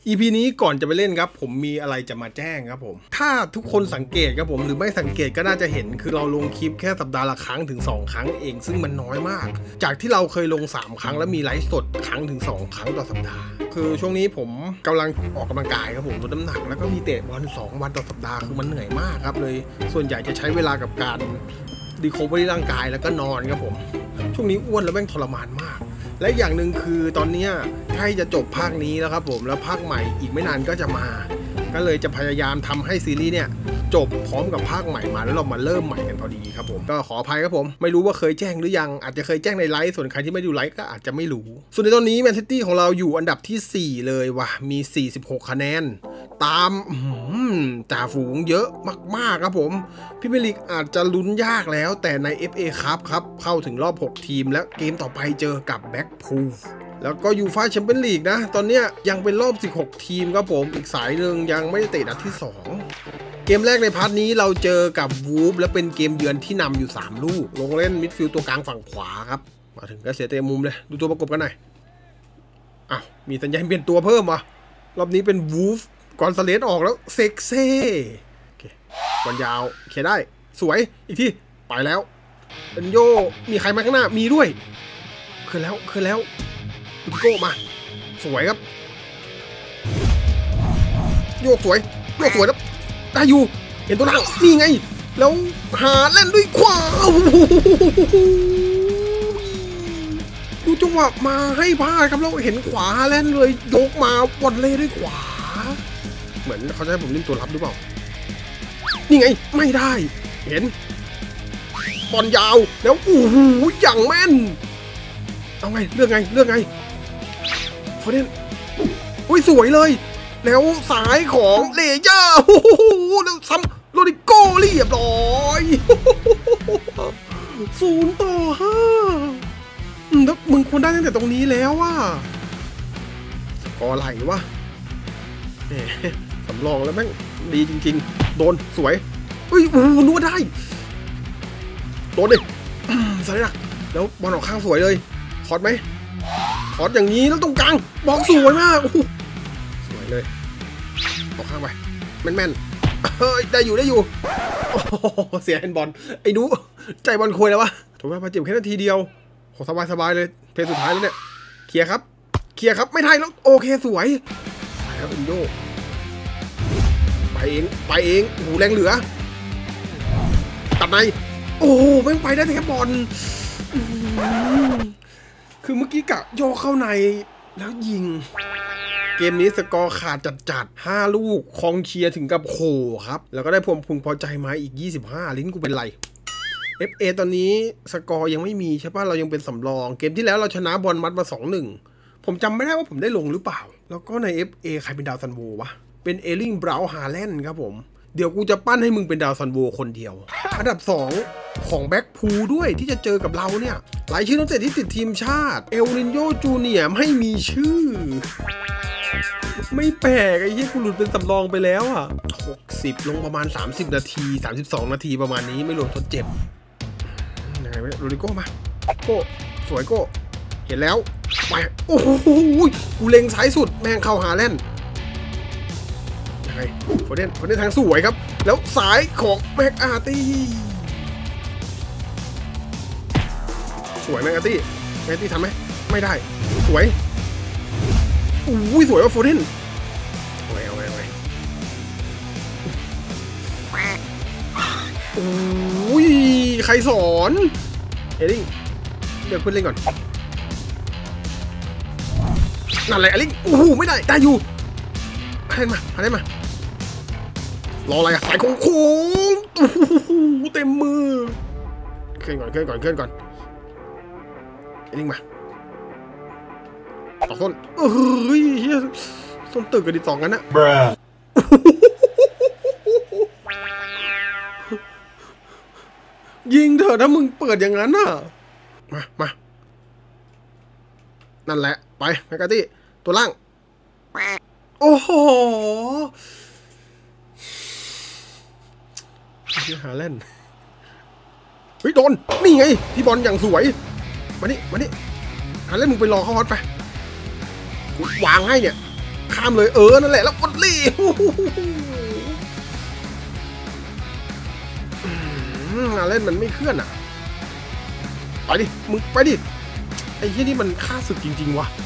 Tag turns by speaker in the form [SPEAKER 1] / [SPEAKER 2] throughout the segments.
[SPEAKER 1] EP นี้ก่อนจะไปเล่นครับผมมีอะไรจะมาแจ้งครับผมถ้าทุกคนสังเกตครับผมหรือไม่สังเกตก็น่าจะเห็นคือเราลงคลิปแค่สัปดาห์ละครั้งถึง2ครั้งเองซึ่งมันน้อยมากจากที่เราเคยลง3ครั้งแล้วมีไลฟ์สดครั้งถึง2ครั้งต่อสัปดาห์คือช่วงนี้ผมกำลังออกกำลังกายครับผมลดน้ำหนักแล้วก็มีเตะบอล2วันต่อสัปดาห์คือมันเหนื่อยมากครับเลยส่วนใหญ่จะใช้เวลากับการรีคอเวอรี่ร่างกายแล้วก็นอนครับผมช่วงนี้อ้วนแล้วแม่งทรมานมากและอย่างหนึ่งคือตอนนี้ใกล้จะจบภาคนี้แล้วครับผมแล้วภาคใหม่อีกไม่นานก็จะมาก็เลยจะพยายามทำให้ซีรีส์เนี่ยจบพร้อมกับภาคใหม่มาแล้วเรามาเริ่มใหม่กันพอดีครับผมก็ขออภัยครับผมไม่รู้ว่าเคยแจ้งหรือยังอาจจะเคยแจ้งในไลฟ์ส่วนใครที่ไม่ดูไลฟ์ก็อาจจะไม่รู้ส่วนในตอนนี้แมนซิตี้ของเราอยู่อันดับที่4เลยว่ะมี46คะแนนตามจ่าฝูงเยอะมากๆครับผมพี่เมลิกอาจจะลุ้นยากแล้วแต่ใน FA ครับเข้าถึงรอบ6ทีมแล้วเกมต่อไปเจอกับแบ็คพูลแล้วก็ยูฟ่าแชมเปี้ยนลีกนะตอนนี้ยังเป็นรอบ16ทีมครับผมอีกสายหนึ่งยังไม่ได้เตะนัดที่2เกมแรกในพาร์ทนี้เราเจอกับวูฟและเป็นเกมเยือนที่นำอยู่3ลูกลงเล่นมิดฟิลด์ตัวกลางฝั่งขวาครับมาถึงก็เสียเตะมุมเลยดูตัวประกบกันหน่อยอ้าวมีสัญญาณเปลี่ยนตัวเพิ่มวะรอบนี้เป็นวูฟกอนซาเลสออกแล้วเซ็กเซ่โอเคบอลยาวเขียนได้สวยอีกทีไปแล้วเอ็นโยมีใครมาข้างหน้ามีด้วยขึ้นแล้วอุติโก้มาสวยครับโยกสวยแล้วได้อยู่เห็นตัวล่างนี่ไงแล้วหาเล่นด้วยขวาดูจังหวะมาให้พลาดครับแล้วเห็นขวาเล่นเลยยกมาบอลเล่ด้วยขวาเหมือนเขาจะให้ผมเล่นตัวรับหรือเปล่านี่ไงไม่ได้เห็นบอลยาวแล้วโอ้โหอย่างแม่นเอาไงเลือกไงโฟเดนอุ้ยสวยเลยแล้วสายของเลเยอร์โอ้โหแล้วซ้ำโรดิโก้เรียบร้อย0-5แล้วมึงควรได้ตั้งแต่ตรงนี้แล้วว่ะก็ไหลวะสำรองแล้วแม่งดีจริงๆโดนสวยเฮ้ยนัวได้โดนดิสายหนักแล้วบอลออกข้างสวยเลยคอร์ดไหมคอร์ดอย่างนี้แล้วตรงกลางบอลสวยมากสวยเลยออกข้างไปแม่นเฮ้ยได้อยู่เสียเห็นบอลไอ้ดูใจบอลคุยแล้ววะถูกไหมมาเจ็บแค่นาทีเดียวโหสบายเลยเพลย์สุดท้ายแล้วเนี่ยเคลียร์ครับไม่ทันแล้วโอเคสวยไปครับอินโยไปเองโอ้โหแรงเหลือตัดในโอ้โหแม่งไปได้แค่บอลคือเมื่อกี้กะโยกเข้าในแล้วยิงเกมนี้สกอร์ขาดจัด5ลูกคองเชียร์ถึงกับโขครับแล้วก็ได้พวงพึงพอใจมาอีก25ลิ้นกูเป็นไร FA ตอนนี้สกอร์ยังไม่มีใช่ป่ะเรายังเป็นสำรองเกมที่แล้วเราชนะบอลมัดมา 2-1 ผมจำไม่ได้ว่าผมได้ลงหรือเปล่าแล้วก็ใน FA ใครเป็นดาวซันโววะเป็นเอลิงบราวน์ฮาแลนด์ครับผมเดี๋ยวกูจะปั้นให้มึงเป็นดาวซันโวคนเดียวอันดับ2ของแบ็คพูลด้วยที่จะเจอกับเราเนี่ยหลายชื่อนักเตะที่ติดทีมชาติเอลนินโญจูเนียร์ไม่มีชื่อไม่แปลกไอ้ที่กูหลุดเป็นสำรองไปแล้วอ่ะ60ลงประมาณ30นาที32นาทีประมาณนี้ไม่รวมทดเจ็บยังไงวะโรดิโก้มาโก้สวยโก้เห็นแล้วไปโอ้โหกูเล็งซ้ายสุดแม่งเข้าหาเล่นยังไงโฟเดนทางสวยครับแล้วสายของแม็กอาร์ตี้สวยแม็กอาร์ตี้ทำไหมไม่ได้สวยอุ้ยสวยว่าโฟเดนเอาไว้อุ้ยใครสอนเอลิงเดี๋ยวเพื่อนเล่นก่อนนั่นแหละเอลิงโอ้โหไม่ได้อยู่ให้มารออะไรอะสายโค้งโอ้โหเต็มมือเคลื่อนก่อนเอลิงมาต่อส้นเฮ้ยส้นตึกกันดิ2กันนะยิงเถอะถ้ามึงเปิดอย่างนั้นน่ะมานั่นแหละไปแมกกาตี้ตัวล่างโอ้โหหาเล่นเฮ้ยโดนนี่ไงพี่บอลอย่างสวยมานี่หาเล่นมึงไปรอเข้าฮอตไปวางให้เนี่ยข้ามเลยนั่นแหละแล้ววอลเล่เล่นมันไม่เคลื่อนอ่ะไปดิมึงไปดิไอ้ที่นี่มันฆ่าศึกจริงๆวะ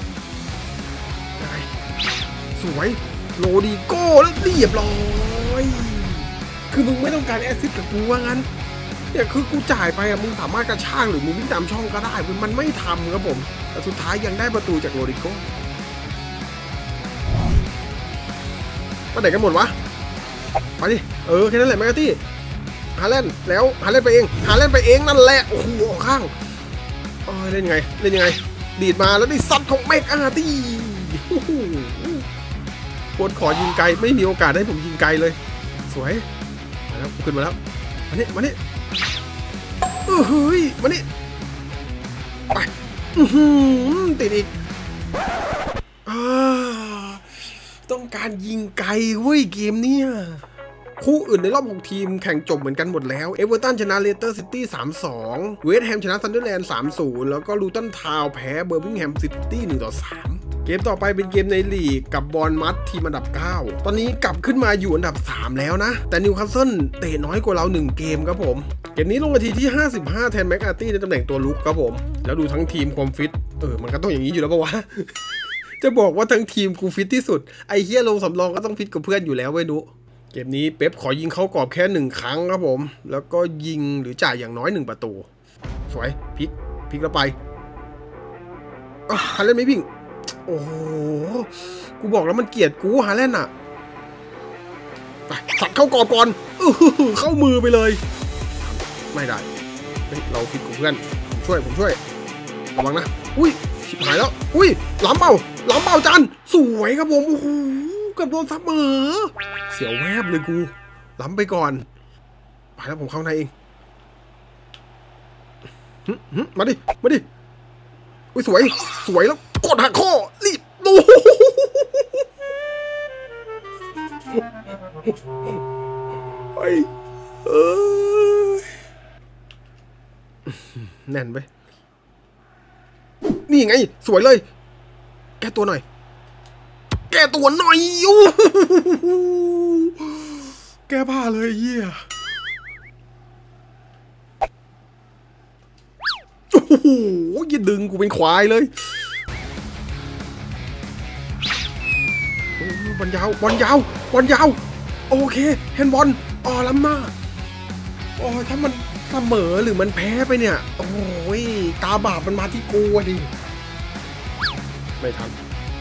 [SPEAKER 1] สวยโรดิโก้แล้วเรียบร้อยคือมึงไม่ต้องการแอสซิสต์กับกูว่างั้นเนี่ยคือกูจ่ายไปอะมึงสามารถกระชากหรือมึงวิ่งตามช่องก็ได้มันไม่ทำครับผมแต่สุดท้ายยังได้ประตูจากโรดิโก้มาไหนกันหมดวะไปดิแค่นั้นแหละแมกตี้ฮาแลนด์แล้วฮาแลนด์ไปเองนั่นแหละโอ้โหออกข้างเล่นยังไงดีดมาแล้วได้ซัดของเมกอาร์ตี้คนขอยิงไกลไม่มีโอกาสให้ผมยิงไกลเลยสวยมาแล้วขึ้นมาแล้วมานี่มานี่มานี่ไปติดอีกต้องการยิงไกลเว้ยเกมเนี่ยคู่อื่นในรอบ6ทีมแข่งจบเหมือนกันหมดแล้วเอเวอร์ตันชนะเลสเตอร์ซิตี้ 3-2 เวสต์แฮมชนะซันเดอร์แลนด์ 3-0 แล้วก็ลูตันทาวน์แพ้เบอร์มิงแฮมซิตี้ 1-3 เกมต่อไปเป็นเกมในลีกกับบอร์นมัธทีมอันดับ 9 ตอนนี้กลับขึ้นมาอยู่อันดับ 3 แล้วนะแต่นิวคาสเซิลเตะน้อยกว่าเรา1เกมครับผมเกมนี้ลงนาทีที่55แทนแม็กอาร์ตี้ในตำแหน่งตัวลุกครับผมแล้วดูทั้งทีมความฟิตมันก็ต้องอย่างนี้อยู่แล้วปะวะ จะบอกว่าทั้งทีมกูฟิตที่สุดไอ้เฮียลงสำรองก็ต้องฟิตกับเพื่อนอยู่แล้วเว้ยนุเกมนี้เป๊ปขอยิงเข้ากรอบแค่1ครั้งครับผมแล้วก็ยิงหรือจ่ายอย่างน้อย1ประตูสวยพลิกแล้วไปฮาแลนด์ไม่วิ่งโอ้โหกูบอกแล้วมันเกลียดกูฮาแลนด์อ่ะไปสัตว์เข้ากรอบก่อนเข้ามือไปเลยไม่ได้เราฟิตกับเพื่อนผมช่วยระวังนะอุ้ยชิบหายแล้วอุ้ยล้ำเบาจันสวยครับผมโอ้โหกับโดนซับเมอเสียวแวบเลยกูล้ำไปก่อนไปแล้วผมเข้าในเองมาดิอุ้ยสวยแล้วกดหักข้อรีบดูแน่นไปนี่ไงสวยเลยแก้ตัวหน่อยแก้ผ้าเลยเหี้ยโอ้โหอย่าดึงกูเป็นควายเลยบอลยาวโอเคเห็นบอลล้ำมากถ้ามันเสมอหรือมันแพ้ไปเนี่ยโอ้ยตาบาปมันมาที่กูดิไม่ทัน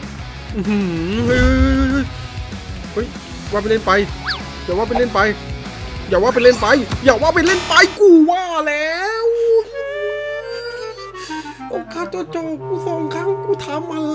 [SPEAKER 1] เฮ้ยว่าไปเล่นไปอย่าว่าไปเล่นไปกูว่าแล้วโอกาสโจกู2 ครั้งกูทำอะไร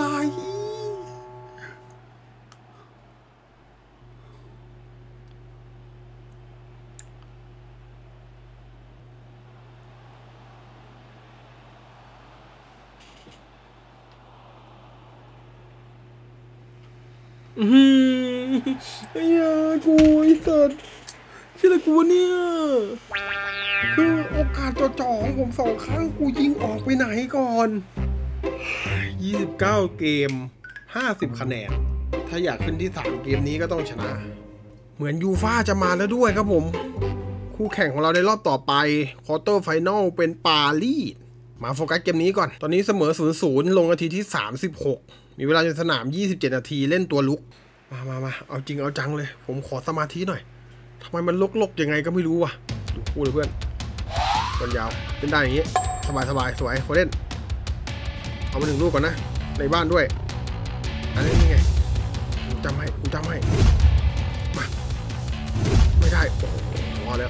[SPEAKER 1] ไอ้ยากูไอ้สัตว์ชื่ออะไรกูเนี่ยคือโอกาสจ่อของผม2 ครั้งกูยิงออกไปไหนก่อน29เกม50คะแนนถ้าอยากขึ้นที่3เกมนี้ก็ต้องชนะเหมือนยูฟ่าจะมาแล้วด้วยครับผมคู่แข่งของเราในรอบต่อไปควอเตอร์ไฟนอลเป็นปารีสมาโฟกัสเกมนี้ก่อนตอนนี้เสมอ 0-0 ลงนาทีที่36มีเวลาในสนาม27นาทีเล่นตัวลุกมาเอาจริงเอาจังเลยผมขอสมาธิหน่อยทำไมมันลกยังไงก็ไม่รู้วะดูคู่เลยเพื่อนบอลยาวเล่นได้อย่างงี้สบายสวยโคเล่นเอามา1 ลูกก่อนนะในบ้านด้วยอันนี้ไงกูจำให้มาไม่ได้โอ้โหพอแล้ว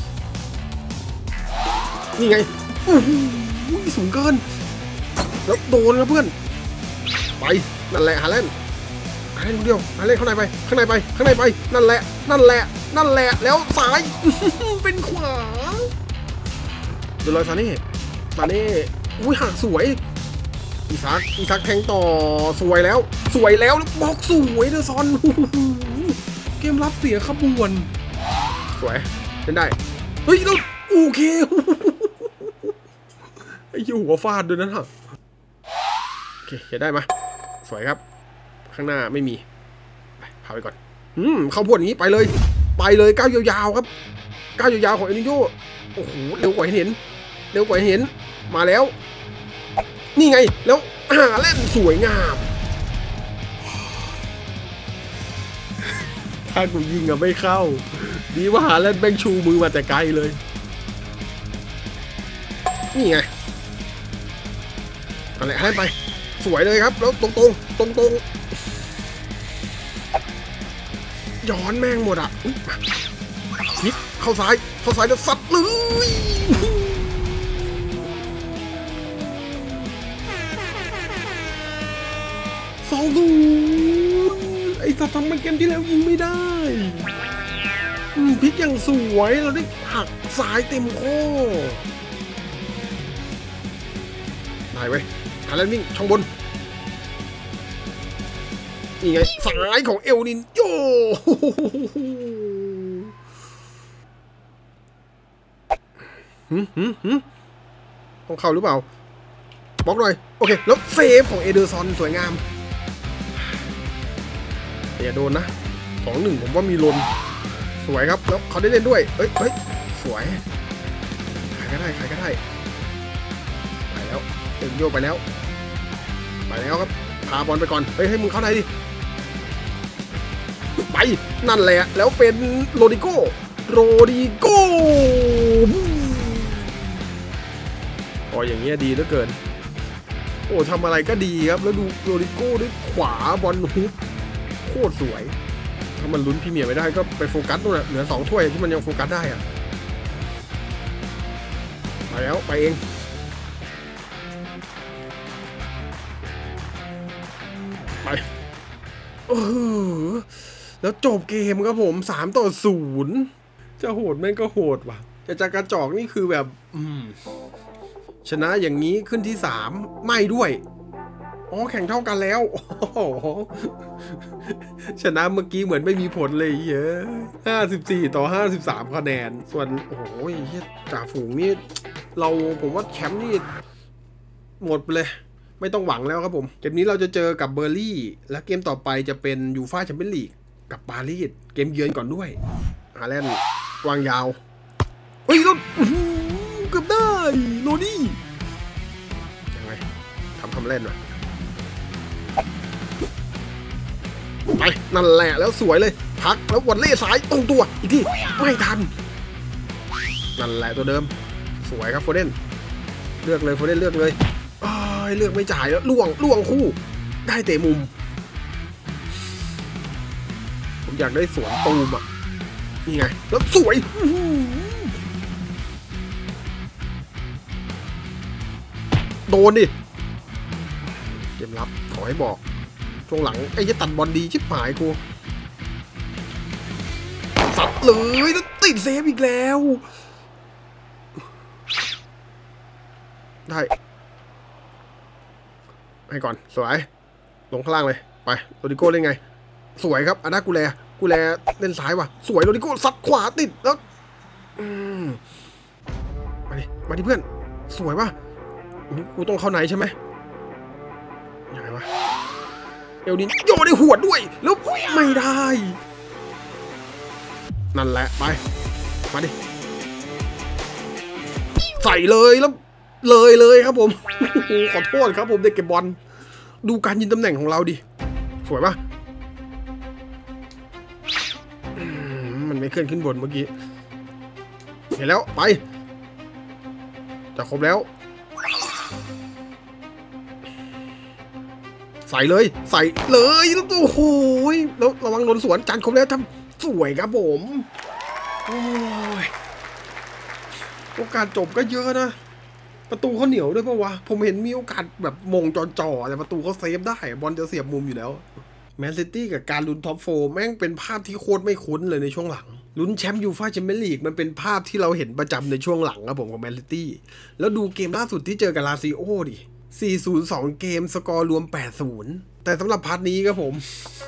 [SPEAKER 1] นี่ไงสูงเกินแล้วโดนนะเพื่อนไปนั่นแหละฮาแลนด์เดียวฮาแลนด์ข้างในไปนั่นแหละแล้วซ้ายเป็นขวาดูเลยซาเน่อุ้ยห่างสวยอีซักแทงต่อสวยแล้วบล็อกสวยเดอร์ซอนเกมรับเสียขบวนสวยเล่นได้เฮ้ยแล้วโอเคไอ้หัวฟาดด้วยนั่นฮะโอเคจะได้ไหมสวยครับข้างหน้าไม่มีพาไปก่อนเข้าพวดอย่างนี้ไปเลยก้าวยาวๆครับก้าวยาวๆของเอลิโยโอ้โหเร็วกว่าเห็นมาแล้วนี่ไงแล้วเล่นสวยงามถ้ากูยิงอะไม่เข้าดีว่าหาเล่นแบงชูมือมาแต่ไกลเลยนี่ไงอะไรให้ไปสวยเลยครับแล้วตรงย้อนแม่งหมดอ่ะนิดเข้าซ้ายแล้วสัตว์เลย2-0ไอ้สัตว์ทำมันเกมที่แล้วยิงไม่ได้พลิกอย่างสวยเราได้หักซ้ายเต็มโค้ได้เว้ยแล้ววิ่งช่องบนนี่ไงซ้ายของเอลนินโยต้องเข้าหรือเปล่าบล็อกหน่อยโอเคแล้วเซฟของเอเดอร์ซอนสวยงามอย่าโดนนะ2-1ผมว่ามีลนสวยครับแล้วเขาได้เล่นด้วยเฮ้ยสวยใครก็ได้ไปแล้วเอ็นโยไปแล้วครับพาบอลไปก่อนเฮ้ยให้มึงเข้าในดิไปนั่นแหละแล้วเป็นโรดิโก้พออย่างเงี้ยดีเหลือเกินโอ้ทำอะไรก็ดีครับแล้วดูโรดิโก้ด้วยขวาบอลฮุบโคตรสวยถ้ามันลุ้นพรีเมียร์ไม่ได้ก็ไปโฟกัสนู่นน่ะเหลือ2ถ้วยที่มันยังโฟกัสได้อะไปแล้วไปเองไปแล้วจบเกมครับผม3-0จะโหดแม่งก็โหดว่ะจะกระจอกนี่คือแบบชนะอย่างนี้ขึ้นที่3ไม่ด้วยอ๋อแข่งเท่ากันแล้วโอ้โหชนะเมื่อกี้เหมือนไม่มีผลเลยเยอะ54-53คะแนนส่วนโอ้โหจ่าฝูงนี่ผมว่าแชมป์นี่หมดไปเลยไม่ต้องหวังแล้วครับผมเกมนี้เราจะเจอกับเบอร์ลี่และเกมต่อไปจะเป็นยูฟ่าแชมเปี้ยนลีกกับปารีสเกมเยือนก่อนด้วยฮาแลนด์วางยาวเฮ้ยแล้วเกือบได้โรดี้ยังไงทำเล่นวะไปนั่นแหละแล้วสวยเลยพักแล้ววันเล่สายตรงตัวอีกทีไม่ทันนั่นแหละตัวเดิมสวยครับโฟเดนเลือกเลยโฟเดนเลือกเลยเลือกไม่จ่ายแล้วล่วงคู่ได้เตะมุมผมอยากได้สวนตูมอ่ะนี่ไงแล้วสวยโดนดิเกมรับขอให้บอกช่วงหลังไอ้จะตัดบอลดีชิบหายกูสับเลยแล้วติดเซฟอีกแล้วได้ให้ก่อนสวยลงข้างล่างเลยไปโรดิโก้เล่นไงสวยครับอานากูแลเล่นซ้ายว่ะสวยโรดิโก้ซัดขวาติดแล้วมาดิเพื่อนสวยป่ะกูต้องเข้าไหนใช่ไหมยังไงวะเอลดินโยนในหัวด้วยแล้วไม่ได้นั่นแหละไปมาดิใส่เลยแล้วเลยครับผมขอโทษครับผมเด็กเก็บบอลดูการยิงตำแหน่งของเราดิสวยปะมันไม่เคลื่อนขึ้นบนเมื่อกี้เห็นแล้วไปจะครบแล้วใส่เลยแล้วโอ้โหแล้วระวังโดนสวนจานครบแล้วทำสวยครับผมโอ้ยโอกาสจบก็เยอะนะประตูเขาเหนียวด้วยปะวะผมเห็นมีโอกาสแบบมงจ่อแต่ประตูเขาเซฟได้บอลจะเสียบมุมอยู่แล้วแมนซิตี้กับการลุ้นท็อปโฟร์แม่งเป็นภาพที่โคตรไม่คุ้นเลยในช่วงหลังลุ้นแชมป์ยูฟ่าแชมเปี้ยนลีกมันเป็นภาพที่เราเห็นประจำในช่วงหลังครับผมของแมนซิตี้แล้วดูเกมล่าสุดที่เจอกับลาซิโอดิ 4-0 2 เกมสกอร์รวม 8-0 แต่สำหรับพาร์ทนี้ครับผม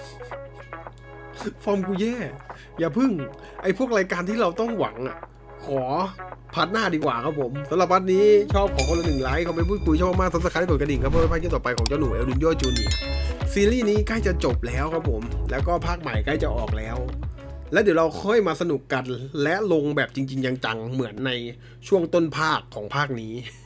[SPEAKER 1] ฟอร์มกูแย่อย่าพึ่งไอ้พวกรายการที่เราต้องหวังอ่ะขอพาร์ทหน้าดีกว่าครับผมสำหรับพาร์ทนี้ชอบของคนละ1 ไลค์คอมเมนต์พูดคุยชอบมากซับสไครป์กดกระดิ่งครับเพื่อไม่พลาดคลิปต่อไปของเจ้าหนูเอลดินโญ่จูเนียร์ซีรีส์นี้ใกล้จะจบแล้วครับผมแล้วก็ภาคใหม่ใกล้จะออกแล้วแล้วเดี๋ยวเราค่อยมาสนุกกันและลงแบบจริงๆจังๆเหมือนในช่วงต้นภาคของภาคนี้